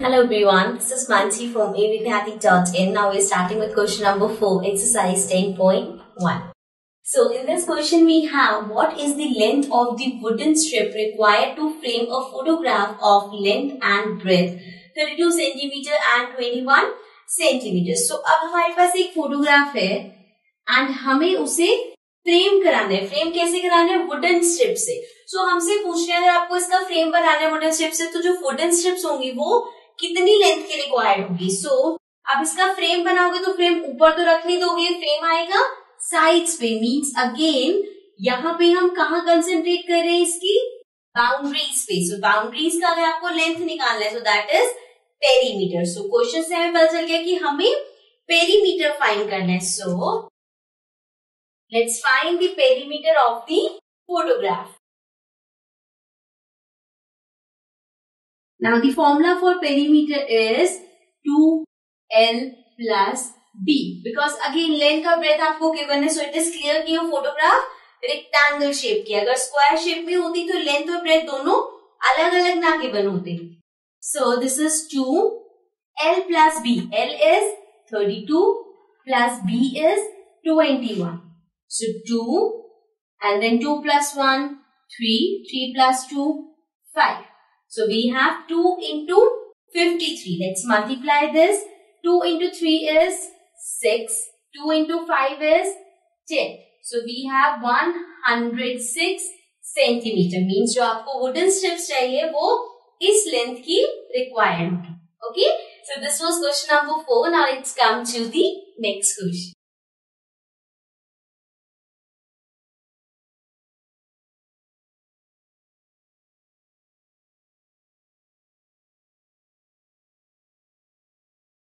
Hello everyone, this is Mansi from avidhyati.in. Now we're starting with question number 4, exercise 10.1. So in this question we have, what is the length of the wooden strip required to frame a photograph of length and breadth 32 cm and 21 cm. So अब हमारे पास एक photograph है and हमें उसे frame कराना है. Frame कैसे कराना है? वुडन स्ट्रिप से. सो हमसे पूछ रहे हैं अगर आपको इसका फ्रेम बनाना है वुडन स्ट्रिप से, तो जो वुडन स्ट्रिप्स होंगी वो कितनी लेंथ की रिक्वायर्ड होगी. सो अब इसका फ्रेम बनाओगे तो फ्रेम ऊपर तो रख नहीं दोगे, फ्रेम आएगा साइड्स पे. मींस अगेन यहाँ पे हम कहाँ कंसेंट्रेट कर रहे हैं? इसकी बाउंड्रीज पे. सो बाउंड्रीज का अगर आपको लेंथ निकालना है so that is perimeter. So question से हमें पता चल गया कि हमें पेरीमीटर फाइंड करना है. सो let's find the perimeter of the photograph. Now the formula for perimeter is 2L plus B. Because again length और breadth आपको given है, so it is clear कि वो photograph rectangle shape की. अगर square shape में होती तो length और breadth दोनों अलग अलग ना given होते. So this is 2L plus B. L is 32 plus B is 21. So 2 and then 2 plus 1, 3, 3 plus 2, 5. So we have 2 into 53. Let's multiply this. 2 into 3 is 6. 2 into 5 is 10. So we have 106 centimeter. Means जो आपको wooden strips चाहिए वो इस length की required होगी. Okay. So this was question number 4. Now let's come to the next question.